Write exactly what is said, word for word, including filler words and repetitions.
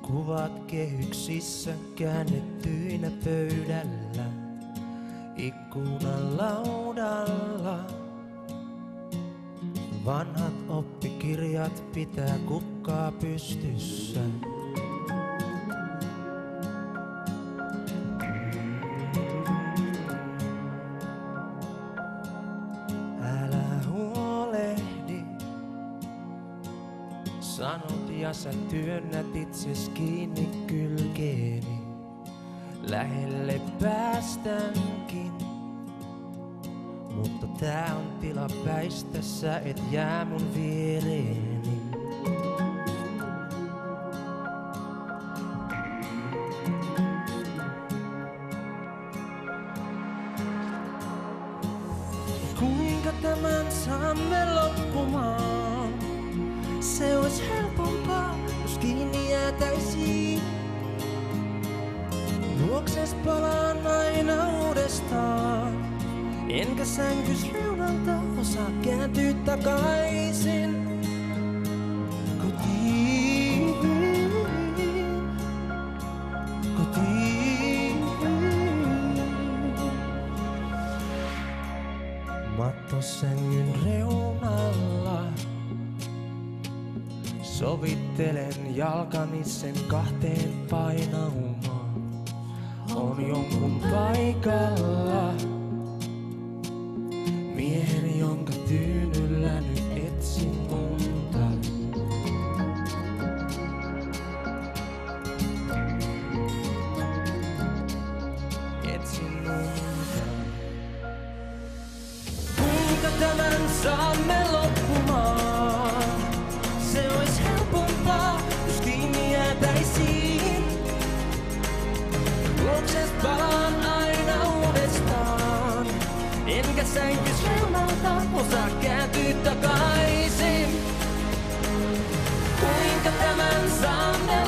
Kuvat kehyksissä käännettyinä pöydällä, ikkunan laudalla. Vanhat oppikirjat pitää kukkaa pystyssä. Älä huolehdi, sanot ja sä työnnät itses kiinni kylkeeni. Lähelle päästänkin, mutta tää on tilapäistä, sä et jää mun viereeni. Kuinka tämän saamme loppumaan? Se ois helpompaa, jos kiinni jäätäisiin. Luokses palaan aina uudestaan, enkä sängys reunalta osaa kääntyä takaisin kotiin, kotiin. Matto sängyn reunalla, sovittelen jalkani sen kahteen painaumaan. On jonkun paikalla, miehen jonka tyynyllä nyt etsin unta. Etsin unta. Kuinka tämän saamme loppumaan? Se ois helpompaa, jos kiinni jäätäisiin. Luokses palaan aina uudestaan, enkä sänkys reunalta osaa kääntyä takaisin. Kuinka tämän saamme